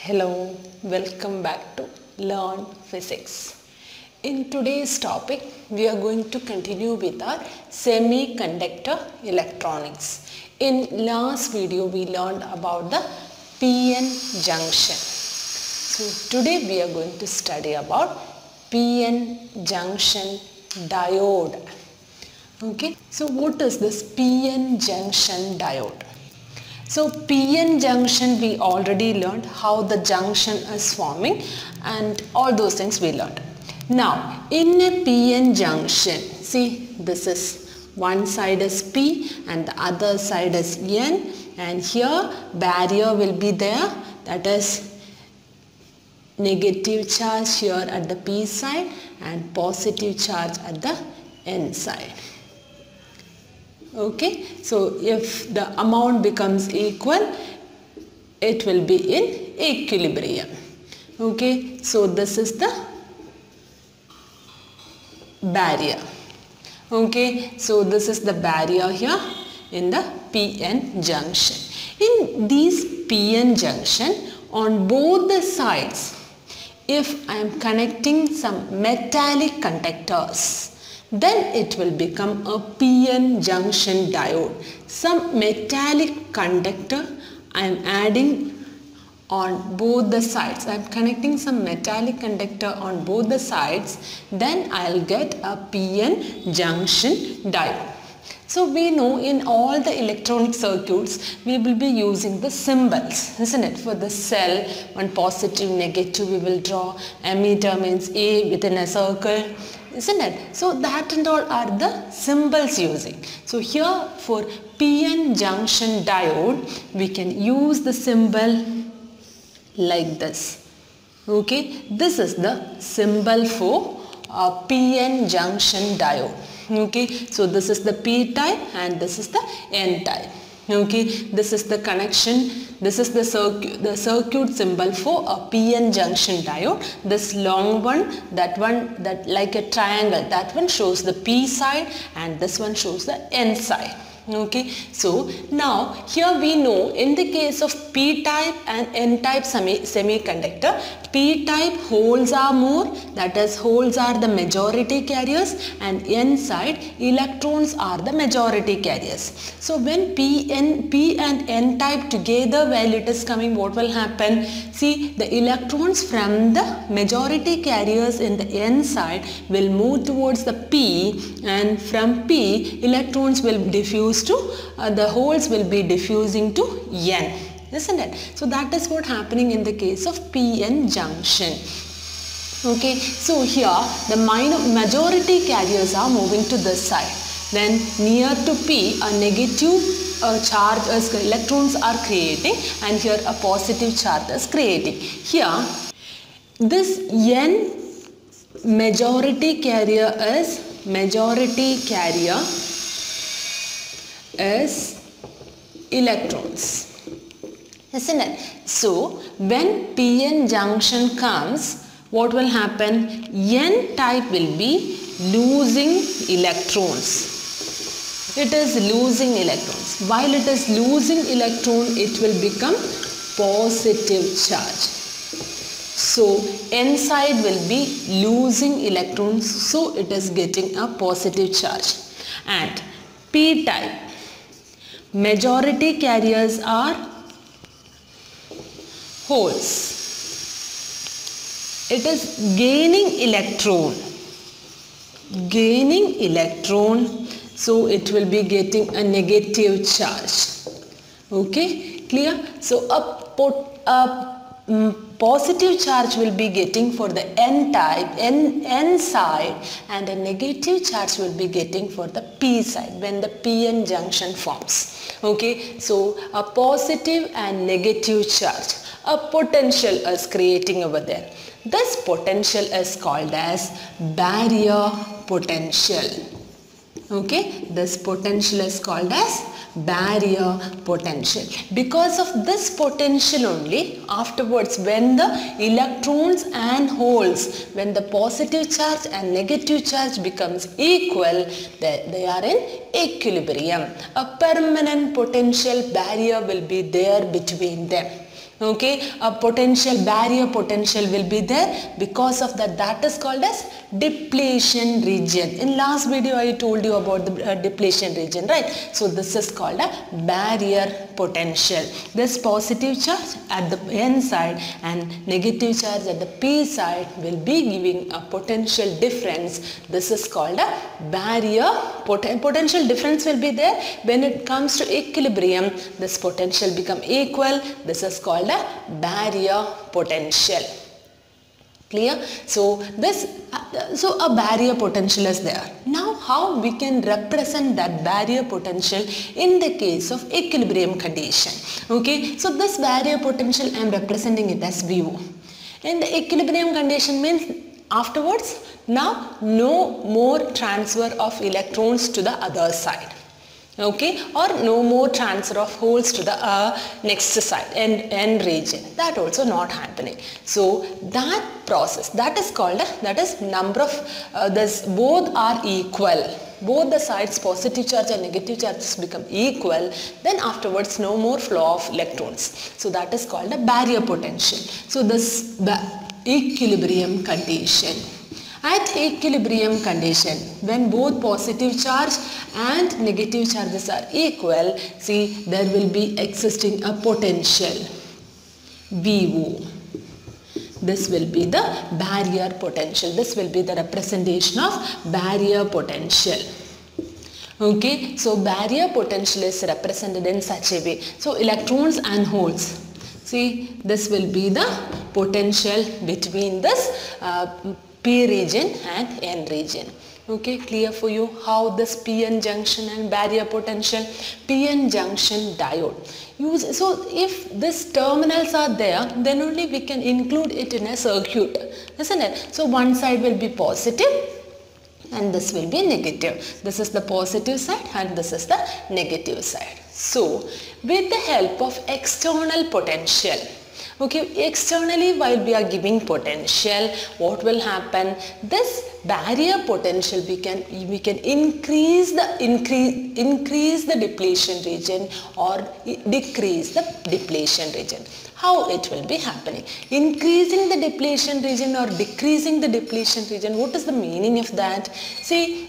Hello, welcome back to Learn Physics. In today's topic, we are going to continue with our semiconductor electronics. In last video, we learned about the PN junction. So today we are going to study about PN junction diode. Okay, so what is this PN junction diode? So PN junction, we already learned how the junction is forming and all those things we learned. Now in a PN junction, see, this is one side is P and the other side is N, and here barrier will be there, that is negative charge here at the P side and positive charge at the N side. Okay, so if the amount becomes equal, it will be in equilibrium. Okay, so this is the barrier. Okay, so this is the barrier here in the PN junction. In these PN junction, on both the sides, if I am connecting some metallic conductors, then it will become a PN junction diode. Some metallic conductor I am adding on both the sides. I am connecting some metallic conductor on both the sides, then I will get a PN junction diode. So we know in all the electronic circuits we will be using the symbols, isn't it? For the cell, one positive, negative we will draw. Ammeter means A within a circle, isn't it? So that and all are the symbols using. So here for PN junction diode, we can use the symbol like this. Okay, this is the symbol for PN junction diode. Okay, so this is the P type and this is the N type. Okay, this is the connection, this is the circuit symbol for a PN junction diode. This long one that like a triangle, that one shows the P side and this one shows the N side. Okay, so now here we know in the case of P type and N type semiconductor, P type holes are more, that is holes are the majority carriers, and N side electrons are the majority carriers. So when P and N type together, while it is coming, what will happen? See, the electrons from the majority carriers in the N side will move towards the P, and from P electrons will diffuse to the holes will be diffusing to N, isn't it? So that is what happening in the case of PN junction. Okay, so here the majority carriers are moving to this side. Then near to P a negative charge as electrons are creating, and here a positive charge is creating. Here this N majority carrier is electrons, isn't it? So when PN junction comes, what will happen? N type will be losing electrons. It is losing electrons. While it is losing electron, it will become positive charge. So N side will be losing electrons, so it is getting a positive charge. And P type, majority carriers are holes. It is gaining electron, so it will be getting a negative charge. Okay, clear? So a positive charge will be getting for the N type, N side, and a negative charge will be getting for the P side when the PN junction forms. Okay, so a positive and negative charge, a potential is creating over there. This potential is called as barrier potential. Okay, this potential is called as barrier potential. Because of this potential only, afterwards when the electrons and holes, when the positive charge and negative charge becomes equal, they are in equilibrium. A permanent potential barrier will be there between them. Okay, a potential, barrier potential will be there. Because of that, that is called as depletion region. In last video I told you about the depletion region, right? So this is called a barrier potential. This positive charge at the N side and negative charge at the P side will be giving a potential difference. This is called a barrier potential difference will be there. When it comes to equilibrium, this potential become equal. This is called a barrier potential. Clear? So a barrier potential is there. Now how we can represent that barrier potential in the case of equilibrium condition? Okay, so this barrier potential I am representing it as VO. In the equilibrium condition means afterwards, now no more transfer of electrons to the other side. Okay, or no more transfer of holes to the next side, end region. That also not happening. So that process, that is called, that is number of, this both are equal. Both the sides, positive charge and negative charges become equal. Then afterwards no more flow of electrons. So that is called a barrier potential. So this equilibrium condition. At equilibrium condition, when both positive charge and negative charges are equal, see there will be existing a potential VO. This will be the barrier potential. This will be the representation of barrier potential. Okay, so barrier potential is represented in such a way. So electrons and holes. See, this will be the potential between this P region and N region. Okay, clear for you how this PN junction and barrier potential? PN junction diode. So if these terminals are there, then only we can include it in a circuit, isn't it? So one side will be positive and this will be negative. This is the positive side and this is the negative side. So with the help of external potential, okay, externally while we are giving potential, what will happen? This barrier potential we can increase the depletion region or decrease the depletion region. How it will be happening? Increasing the depletion region or decreasing the depletion region. What is the meaning of that? See,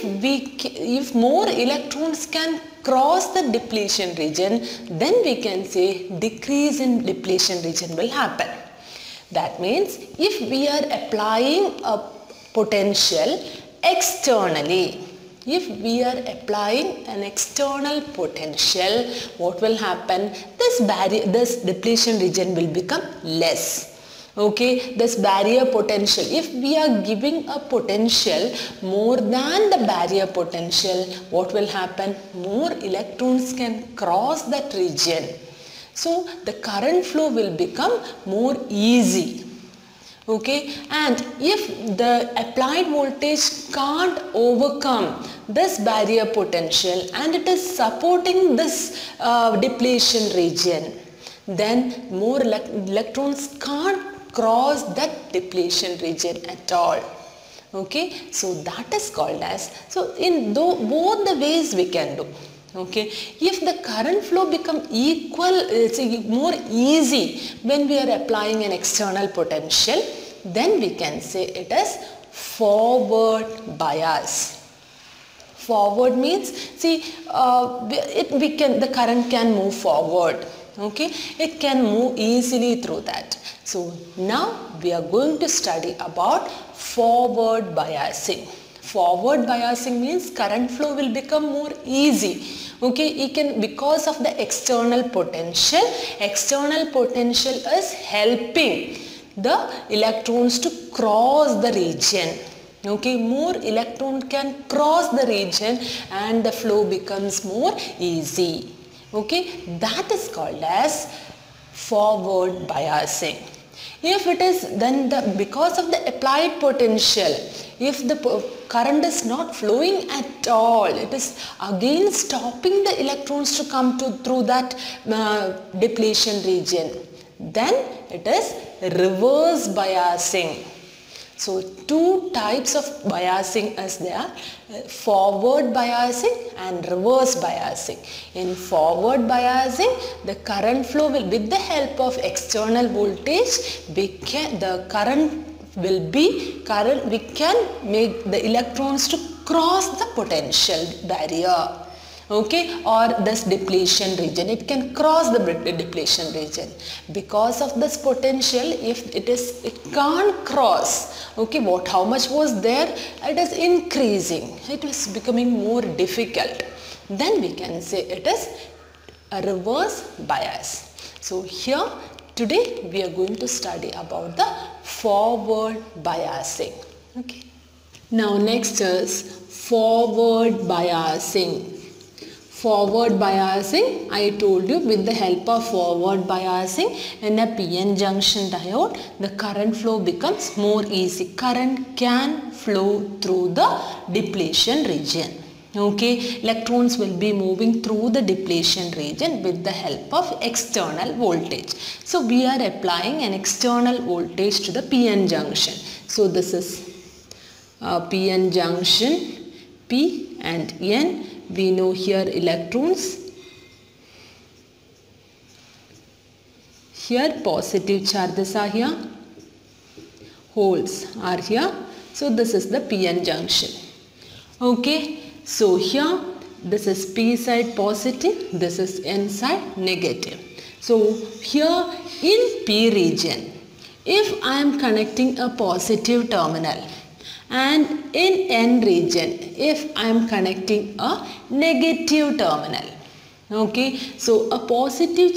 if more electrons can cross the depletion region, then we can say decrease in depletion region will happen. That means if we are applying a potential externally, if we are applying an external potential, what will happen? This depletion region will become less. Okay, this barrier potential, if we are giving a potential more than the barrier potential, what will happen? More electrons can cross that region. So the current flow will become more easy. Okay, and if the applied voltage can't overcome this barrier potential and it is supporting this depletion region, then more electrons can't cross that depletion region at all. Okay, so that is called as, so in both the ways we can do. Okay, if the current flow become equal, more easy when we are applying an external potential, then we can say it is forward bias. Forward means, see, the current can move forward. Okay, it can move easily through that. So now we are going to study about forward biasing. Forward biasing means current flow will become more easy. Okay, it can, because of the external potential is helping the electrons to cross the region. Okay, more electron can cross the region and the flow becomes more easy. Okay, that is called as forward biasing. If it is then because of the applied potential, if the current is not flowing at all, it is again stopping the electrons to come through that depletion region, then it is reverse biasing. So two types of biasing is there, forward biasing and reverse biasing. In forward biasing, the current flow will, with the help of external voltage, we can make the electrons to cross the potential barrier. Okay, or this depletion region, it can cross the depletion region. Because of this potential, if it can't cross, okay, how much was there, it is increasing, it is becoming more difficult, then we can say it is a reverse bias. So here today we are going to study about the forward biasing. Okay, now next is forward biasing. Forward biasing, I told you, with the help of forward biasing in a PN junction diode, the current flow becomes more easy. Current can flow through the depletion region. Okay, electrons will be moving through the depletion region with the help of external voltage. So we are applying an external voltage to the PN junction. So this is PN junction, P and N. We know here electrons, here positive charges are here, holes are here. So this is the PN junction. Okay, so here this is P side positive, this is N side negative. So here in P region, if I am connecting a positive terminal, and in N region, if I am connecting a negative terminal, okay, so a positive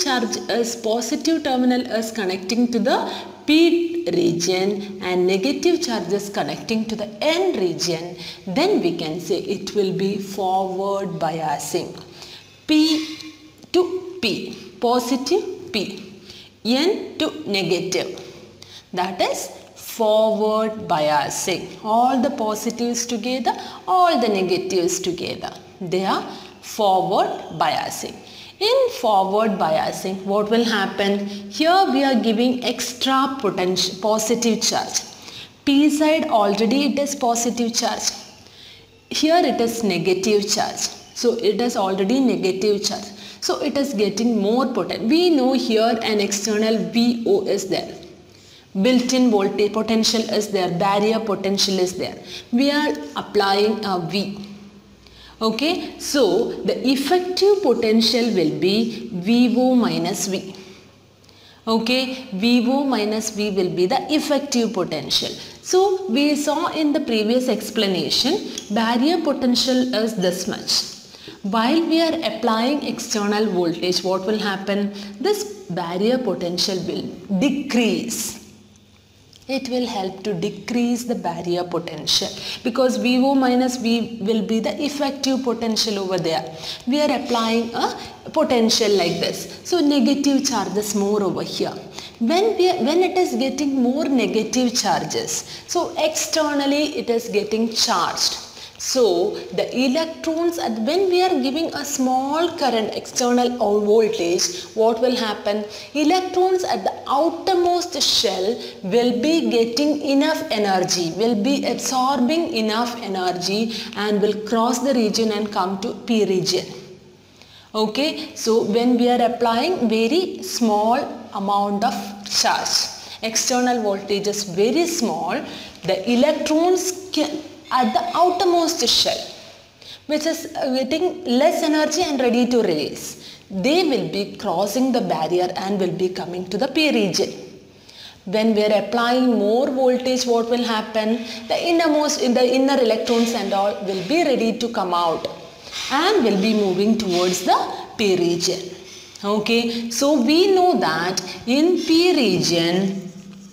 terminal is connecting to the P region and negative charge is connecting to the N region, then we can say it will be forward biasing. P to P, positive P, N to negative, that is forward biasing. All the positives together, all the negatives together, they are forward biasing. In forward biasing, what will happen? Here we are giving extra potential, positive charge. P side already it is positive charge. Here it is negative charge. So it is already negative charge. So it is getting more potential. We know here an external VO is there. Built-in voltage potential is there, barrier potential is there. We are applying a V. Okay, so the effective potential will be VO minus V. Okay, VO minus V will be the effective potential. So we saw in the previous explanation, barrier potential is this much. While we are applying external voltage, what will happen? This barrier potential will decrease. It will help to decrease the barrier potential because VO minus V will be the effective potential over there. We are applying a potential like this. So negative charges more over here. When it is getting more negative charges, so externally it is getting charged. So the electrons, when we are giving a small current external voltage, what will happen? Electrons at the outermost shell will be getting enough energy, will be absorbing enough energy and will cross the region and come to P region. Okay, so when we are applying very small amount of charge, external voltage is very small, the electrons can at the outermost shell, which is getting less energy and ready to release, they will be crossing the barrier and will be coming to the P region. When we are applying more voltage, what will happen? The inner electrons and all will be ready to come out and will be moving towards the P region. Okay, so we know that in P region,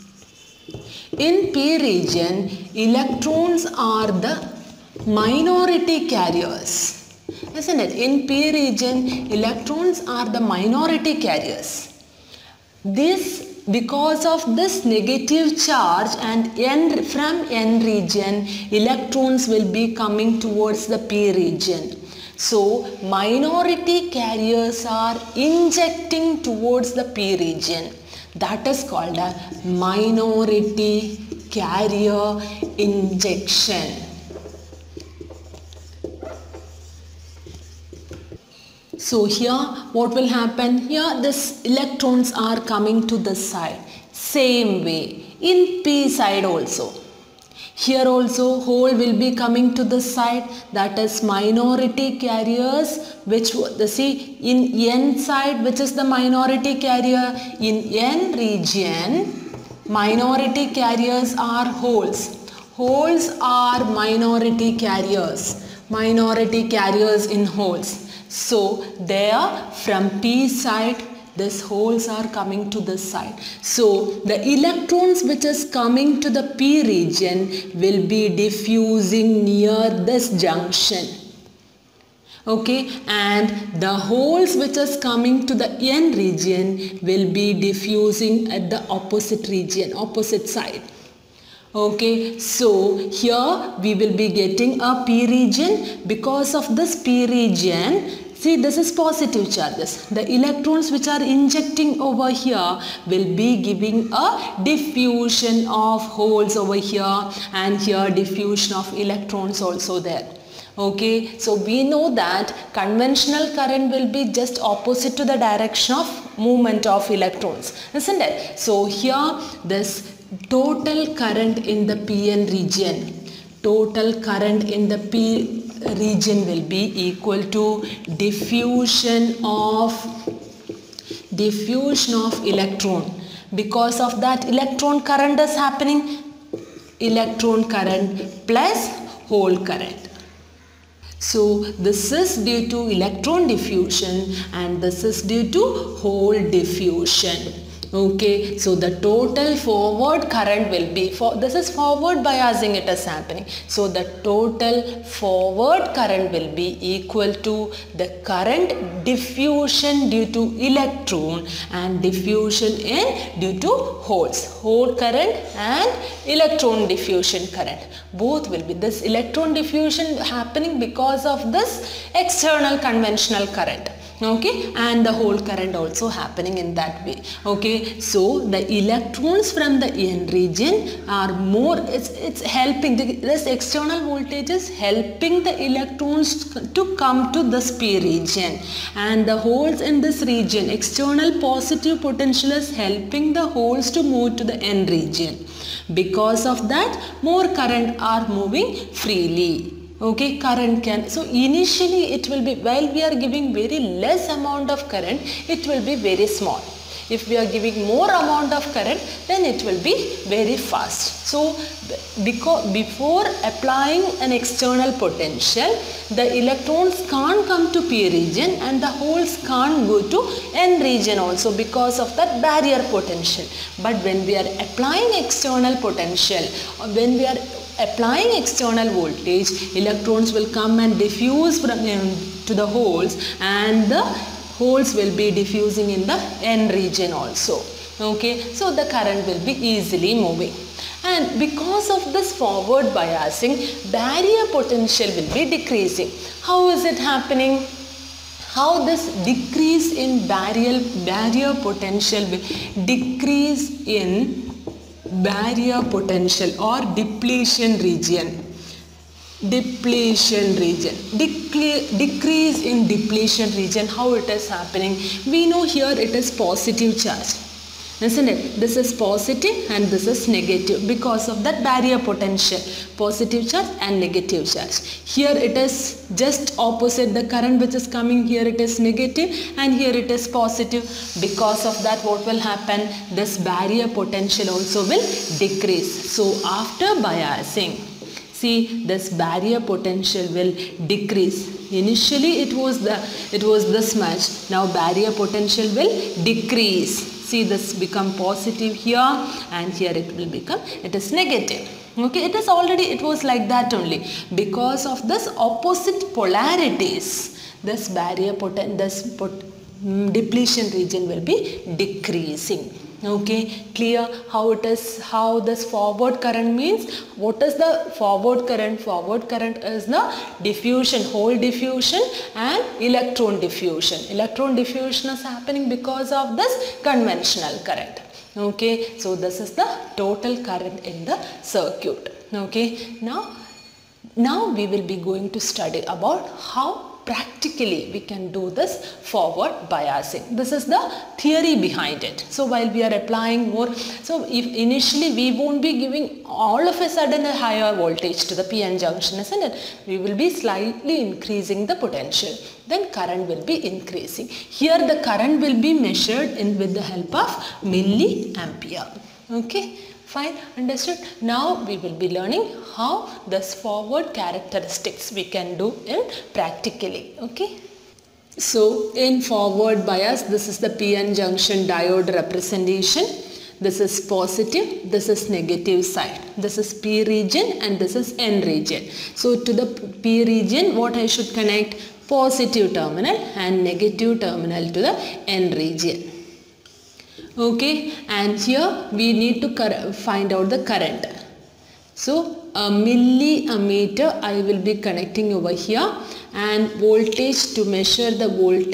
electrons are the minority carriers, isn't it? In P region, electrons are the minority carriers. Because of this negative charge and from N region, electrons will be coming towards the P region. So, minority carriers are injecting towards the P region. That is called a minority carrier injection. So here what will happen? Here this electrons are coming to this side. Same way in p side also. Here also hole will be coming to this side, that is minority carriers, which see in n side, which is the minority carrier. In n region, minority carriers are holes. Holes are minority carriers. Minority carriers in holes. So there from p side, these holes are coming to this side. So the electrons which is coming to the p region will be diffusing near this junction. Okay, and the holes which is coming to the n region will be diffusing at the opposite region, opposite side. Okay, so here we will be getting a p region. Because of this p region, see, this is positive charges. The electrons which are injecting over here will be giving a diffusion of holes over here, and here diffusion of electrons also there. Okay, so we know that conventional current will be just opposite to the direction of movement of electrons, isn't it? So here this total current in the PN region, total current in the P region will be equal to diffusion of electron. Because of that electron current is happening, electron current plus hole current. So this is due to electron diffusion and this is due to hole diffusion. Okay, so the total forward current will be, this is forward biasing it is happening. So the total forward current will be equal to the current diffusion due to electron and diffusion in due to holes. Hole current and electron diffusion current. Both will be, this electron diffusion happening because of this external conventional current. Okay, and the hole current also happening in that way. Okay, so the electrons from the n region are more, it's helping, this external voltage is helping the electrons to come to this p region, and the holes in this region, external positive potential is helping the holes to move to the n region. Because of that, more current are moving freely. Okay, current can, so initially it will be, while we are giving very less amount of current, it will be very small. If we are giving more amount of current, then it will be very fast. So because before applying an external potential, the electrons can't come to p region and the holes can't go to n region also because of that barrier potential. But when we are applying external potential, or when we are applying external voltage, electrons will come and diffuse from to the holes, and the holes will be diffusing in the n region also. Okay, so the current will be easily moving. And because of this forward biasing, barrier potential will be decreasing. How is it happening? How this decrease in barrier potential will decrease in barrier potential or depletion region. Decrease in depletion region. How it is happening? We know here it is positive charge, isn't it? This is positive and this is negative because of that barrier potential, positive charge and negative charge. Here it is just opposite, the current which is coming here, it is negative and here it is positive. Because of that, what will happen? This barrier potential also will decrease. So after biasing, see, this barrier potential will decrease. Initially it was this much. Now barrier potential will decrease. See, this become positive here and here it will become, it is negative. Okay, it is already, it was like that only. Because of this opposite polarities, this barrier depletion region will be decreasing. Okay, clear how it is, how this forward current means? What is the forward current? Forward current is the diffusion, hole diffusion and electron diffusion. Electron diffusion is happening because of this conventional current. Okay, so this is the total current in the circuit. Okay, now we will be going to study about how practically we can do this forward biasing. This is the theory behind it. So while we are applying more, so if initially we won't be giving all of a sudden a higher voltage to the PN junction, isn't it? We will be slightly increasing the potential. Then current will be increasing. Here the current will be measured with the help of milliampere. Okay, fine, understood. Now we will be learning how this forward characteristics we can do in practically. Okay. So in forward bias, this is the PN junction diode representation. This is positive, this is negative side. This is P region and this is N region. So to the P region, what I should connect? Positive terminal and negative terminal to the N region. Okay, and here we need to find out the current. So a milliammeter I will be connecting over here, and voltage, to measure the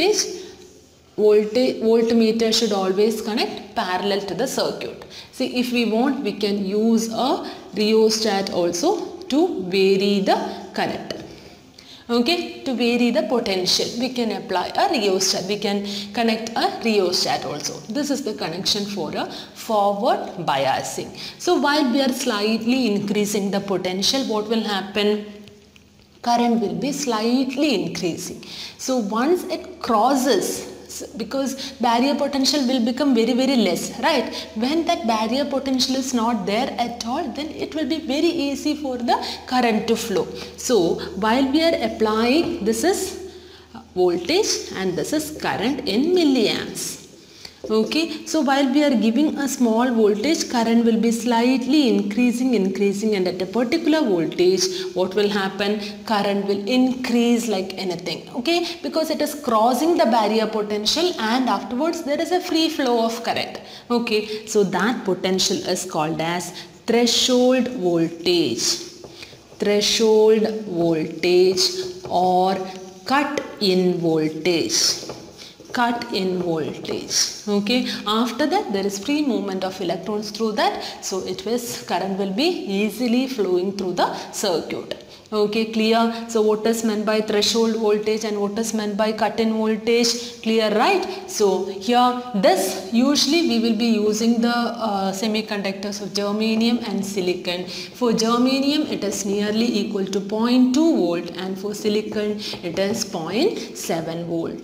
voltmeter should always connect parallel to the circuit. See, if we want, we can use a rheostat also to vary the current. Okay, to vary the potential, we can apply a rheostat. We can connect a rheostat also. This is the connection for a forward biasing. So while we are slightly increasing the potential, what will happen? Current will be slightly increasing. So once it crosses, because barrier potential will become very less, right? When that barrier potential is not there at all, then it will be very easy for the current to flow. So while we are applying, this is voltage and this is current in milliamps. Okay, so while we are giving a small voltage, current will be slightly increasing, and at a particular voltage, what will happen? Current will increase like anything. Okay, because it is crossing the barrier potential, and afterwards there is a free flow of current. Okay, so that potential is called as threshold voltage. Threshold voltage or cut in voltage. Cut in voltage. Okay, after that there is free movement of electrons through that, so current will be easily flowing through the circuit. Okay, clear? So what is meant by threshold voltage and what is meant by cut in voltage? Clear, right? So here, this usually we will be using the semiconductors of germanium and silicon. For germanium it is nearly equal to 0.2 volt and for silicon it is 0.7 volt.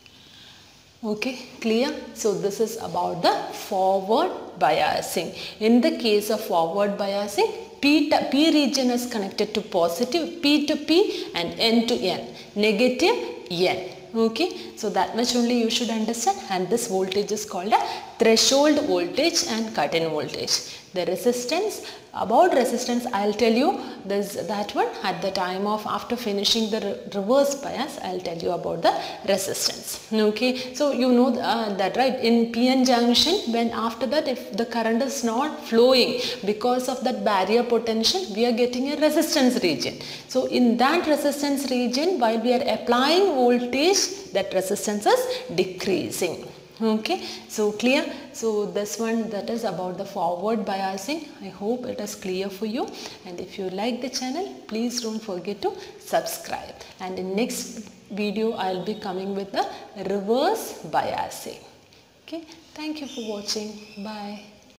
Okay, clear? So this is about the forward biasing. In the case of forward biasing, P region is connected to positive, P to P and N to N, negative N. Okay, so that much only you should understand, and this voltage is called a threshold voltage and cut-in voltage. The resistance, about resistance I'll tell you that one at the time of after finishing the reverse bias. I'll tell you about the resistance. Okay, so you know that, right? In PN junction, when after that if the current is not flowing because of that barrier potential, we are getting a resistance region. So in that resistance region, while we are applying voltage, that resistance is decreasing. Okay, so clear? So this one, that is about the forward biasing. I hope it is clear for you, and if you like the channel, please don't forget to subscribe, and in next video I'll be coming with the reverse biasing. Okay, thank you for watching. Bye.